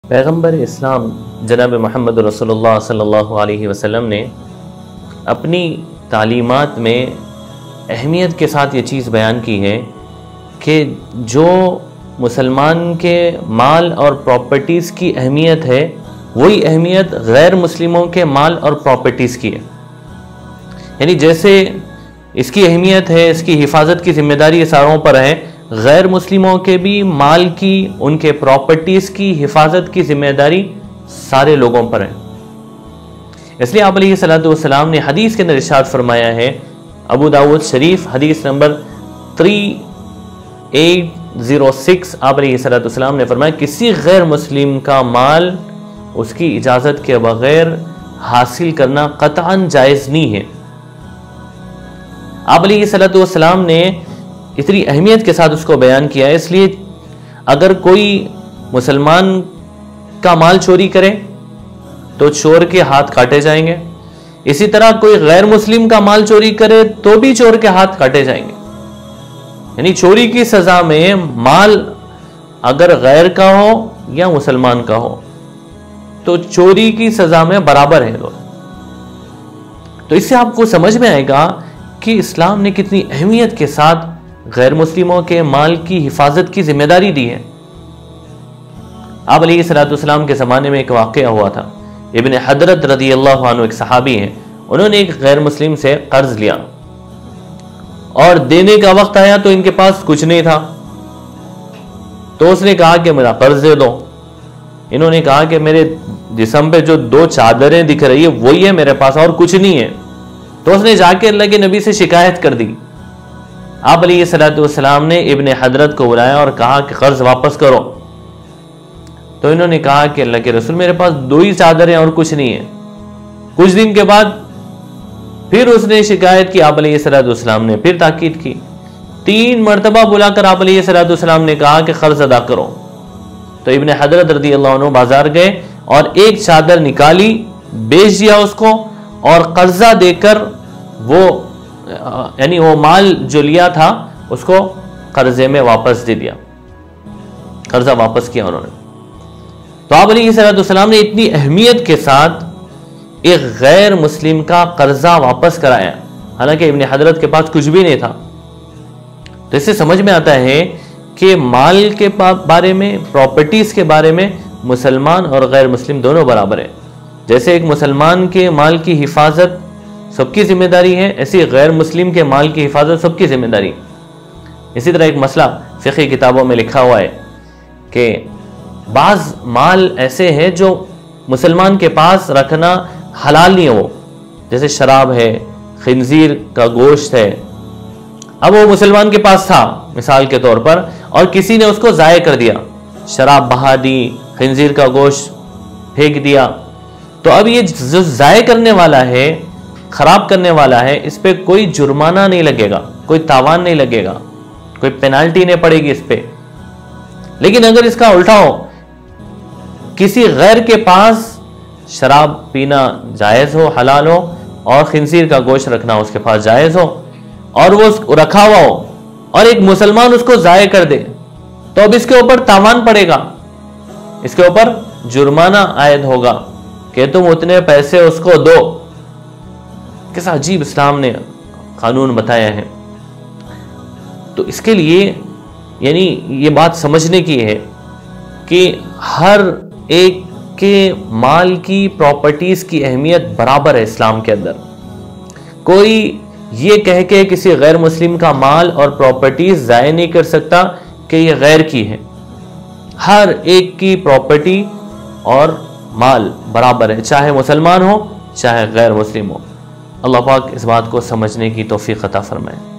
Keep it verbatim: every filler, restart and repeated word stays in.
پیغمبر اسلام جناب محمد رسول اللہ صلی اللہ علیہ وسلم نے اپنی تعلیمات میں اہمیت کے ساتھ یہ چیز بیان کی ہے کہ جو مسلمان کے مال اور پراپرٹیز کی اہمیت ہے وہی اہمیت غیر مسلموں کے مال اور پراپرٹیز کی ہے. یعنی جیسے اس کی اہمیت ہے، اس کی حفاظت کی ذمہ داری ساروں پر ہے، غیر مسلموں کے بھی مال کی، ان کے پراپرٹیز کی حفاظت کی ذمہ داری سارے لوگوں پر ہے. اس لیے آپ علیہ الصلوۃ والسلام نے حدیث کے اندر ارشاد فرمایا ہے، ابو داؤد شریف حدیث نمبر تین آٹھ صفر چھ، آپ علیہ الصلوۃ والسلام نے فرمایا کسی غیر مسلم کا مال اس کی اجازت کے بغیر حاصل کرنا قطعاً جائز نہیں ہے. آپ علیہ الصلوۃ والسلام نے اتنی اہمیت کے ساتھ اس کو بیان کیا ہے. اس لیے اگر کوئی مسلمان کا مال چوری کرے تو چور کے ہاتھ کاٹے جائیں گے، اسی طرح کوئی غیر مسلم کا مال چوری کرے تو بھی چور کے ہاتھ کاٹے جائیں گے. یعنی چوری کی سزا میں مال اگر غیر کا ہو یا مسلمان کا ہو تو چوری کی سزا میں برابر ہے لوگ. تو اس سے آپ کو سمجھ میں آئے گا کہ اسلام نے کتنی اہمیت کے ساتھ غیر مسلموں کے مال کی حفاظت کی ذمہ داری دی ہے. آپ علیہ الصلوۃ والسلام کے زمانے میں ایک واقعہ ہوا تھا. ابن حضرت رضی اللہ عنہ ایک صحابی ہیں، انہوں نے ایک غیر مسلم سے قرض لیا اور دینے کا وقت آیا تو ان کے پاس کچھ نہیں تھا. تو اس نے کہا کہ میرا قرض دے دو. انہوں نے کہا کہ میرے جسم پہ جو دو چادریں دکھ رہی ہے وہی ہے میرے پاس، اور کچھ نہیں ہے. تو اس نے جا کے اللہ کے نبی سے شکایت کر دی. آپ علیہ الصلوۃ والسلام نے ابن حضرت کو بلایا اور کہا کہ قرض واپس کرو. تو انہوں نے کہا کہ اللہ کے رسول میرے پاس دو ہی چادریں اور کچھ نہیں ہے. کچھ دن کے بعد پھر اس نے شکایت کی. آپ علیہ الصلوۃ والسلام نے پھر تاکید کی. تین مرتبہ بلا کر آپ علیہ الصلوۃ والسلام نے کہا کہ قرض ادا کرو. تو ابن حضرت رضی اللہ عنہ بازار گئے اور ایک چادر نکالی، بیچ دیا اس کو، اور قرضہ دے کر وہ یعنی وہ مال جو لیا تھا اس کو قرضے میں واپس دے دیا، قرضہ واپس کیا انہوں نے. تو آپ علیہ الصلوۃ والسلام نے اتنی اہمیت کے ساتھ ایک غیر مسلم کا قرضہ واپس کرایا، حالانکہ ابن حضرت کے پاس کچھ بھی نہیں تھا. تو اس سے سمجھ میں آتا ہے کہ مال کے بارے میں، پراپرٹیز کے بارے میں مسلمان اور غیر مسلم دونوں برابر ہیں. جیسے ایک مسلمان کے مال کی حفاظت سب کی ذمہ داری ہے، ایسی غیر مسلم کے مال کی حفاظت سب کی ذمہ داری. اسی طرح ایک مسئلہ فقہی کتابوں میں لکھا ہوا ہے کہ بعض مال ایسے ہیں جو مسلمان کے پاس رکھنا حلال نہیں ہے. وہ جیسے شراب ہے، خنزیر کا گوشت ہے. اب وہ مسلمان کے پاس تھا مثال کے طور پر، اور کسی نے اس کو ضائع کر دیا، شراب بہا دی، خنزیر کا گوشت پھینک دیا. تو اب یہ جو ضائع کرنے والا ہے، خراب کرنے والا ہے، اس پہ کوئی جرمانہ نہیں لگے گا، کوئی تاوان نہیں لگے گا، کوئی پینالٹی نہیں پڑے گی اس پہ. لیکن اگر اس کا الٹا ہو، کسی غیر کے پاس شراب پینا جائز ہو، حلال ہو، اور خنزیر کا گوشت رکھنا اس کے پاس جائز ہو، اور وہ رکھا ہوا ہو، اور ایک مسلمان اس کو ضائع کر دے، تو اب اس کے اوپر تاوان پڑے گا، اس کے اوپر جرمانہ عائد ہوگا کہ تم اتنے پیسے اس کو دو. کیسا عجیب اسلام نے قانون بتایا ہے. تو اس کے لیے یعنی یہ بات سمجھنے کی ہے کہ ہر ایک کے مال کی، پراپرٹیز کی اہمیت برابر ہے اسلام کے اندر. کوئی یہ کہہ کے کسی غیر مسلم کا مال اور پراپرٹیز ضائع نہیں کر سکتا کہ یہ غیر کی ہے. ہر ایک کی پراپرٹی اور مال برابر ہے، چاہے مسلمان ہو چاہے غیر مسلم ہو. اللہ پاک اس بات کو سمجھنے کی توفیق عطا فرمائے.